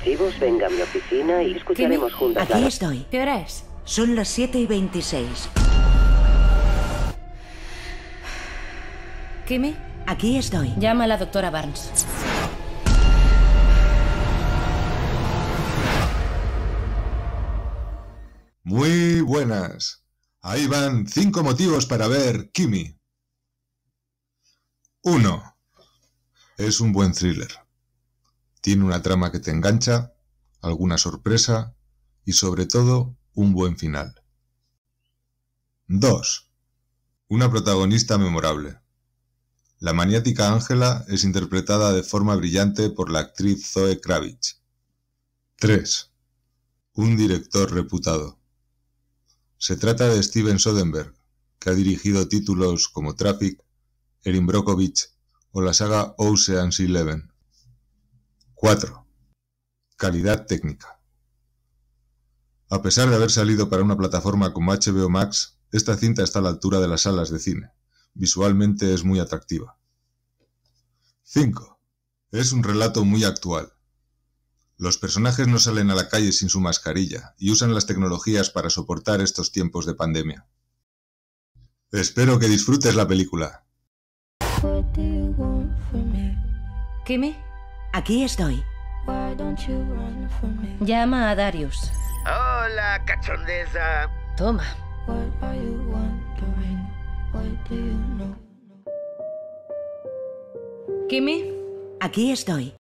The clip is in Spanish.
depresivos, venga a mi oficina y escucharemos juntas. Aquí estoy. ¿Qué hora es? Son las 7:26. ¿Kimmy? Aquí estoy. Llama a la doctora Barnes. Muy buenas. Ahí van 5 motivos para ver Kimmy. 1. Es un buen thriller. Tiene una trama que te engancha, alguna sorpresa y sobre todo un buen final. 2. Una protagonista memorable. La maniática Ángela es interpretada de forma brillante por la actriz Zoe Kravitz. 3. Un director reputado. Se trata de Steven Soderbergh, que ha dirigido títulos como Traffic, Erin Brockovich o la saga Ocean's 11. 4. Calidad técnica. A pesar de haber salido para una plataforma como HBO Max, esta cinta está a la altura de las salas de cine. Visualmente es muy atractiva. 5. Es un relato muy actual. Los personajes no salen a la calle sin su mascarilla y usan las tecnologías para soportar estos tiempos de pandemia. Espero que disfrutes la película. ¿Kimmy? Aquí estoy. Llama a Darius. Hola, cachondeza. Toma. ¿Kimmy? Aquí estoy.